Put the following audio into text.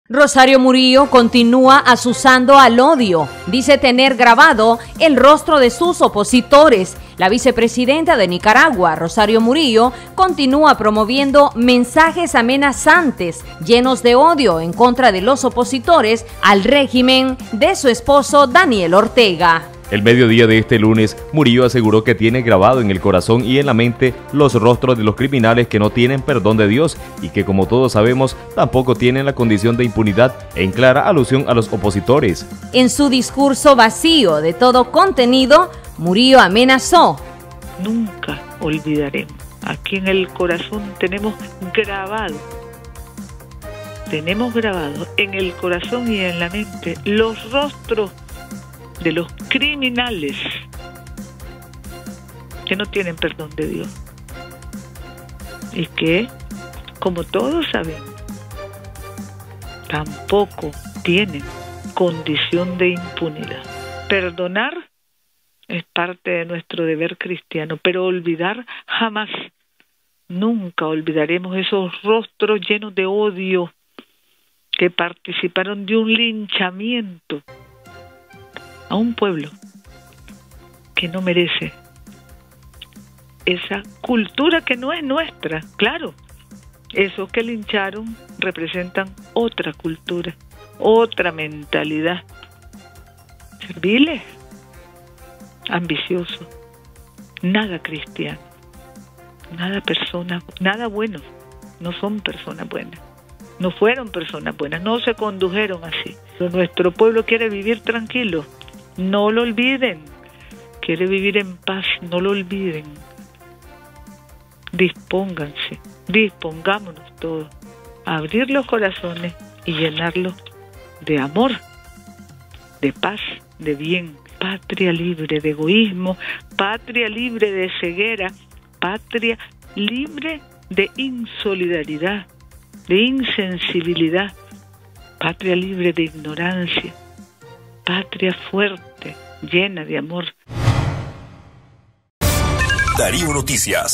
Rosario Murillo continúa azuzando al odio. Dice tener grabado el rostro de sus opositores. La vicepresidenta de Nicaragua, Rosario Murillo, continúa promoviendo mensajes amenazantes, llenos de odio en contra de los opositores al régimen de su esposo Daniel Ortega. El mediodía de este lunes, Murillo aseguró que tiene grabado en el corazón y en la mente los rostros de los criminales que no tienen perdón de Dios y que, como todos sabemos, tampoco tienen la condición de impunidad, en clara alusión a los opositores. En su discurso vacío de todo contenido, Murillo amenazó: nunca olvidaremos. Aquí en el corazón tenemos grabado en el corazón y en la mente los rostros de los criminales que no tienen perdón de Dios y que, como todos sabemos, tampoco tienen condición de impunidad. Perdonar es parte de nuestro deber cristiano, pero olvidar jamás, nunca olvidaremos esos rostros llenos de odio que participaron de un linchamiento a un pueblo que no merece esa cultura que no es nuestra. Claro, esos que lincharon representan otra cultura, otra mentalidad, serviles, ambiciosos, nada cristiano, nada bueno, no son personas buenas, no fueron personas buenas, no se condujeron así. Pero nuestro pueblo quiere vivir tranquilo, no lo olviden, quiere vivir en paz, no lo olviden. Dispónganse, dispongámonos todos a abrir los corazones y llenarlos de amor, de paz, de bien. Patria libre de egoísmo, patria libre de ceguera, patria libre de insolidaridad, de insensibilidad, patria libre de ignorancia, patria fuerte, llena de amor. Darío Noticias.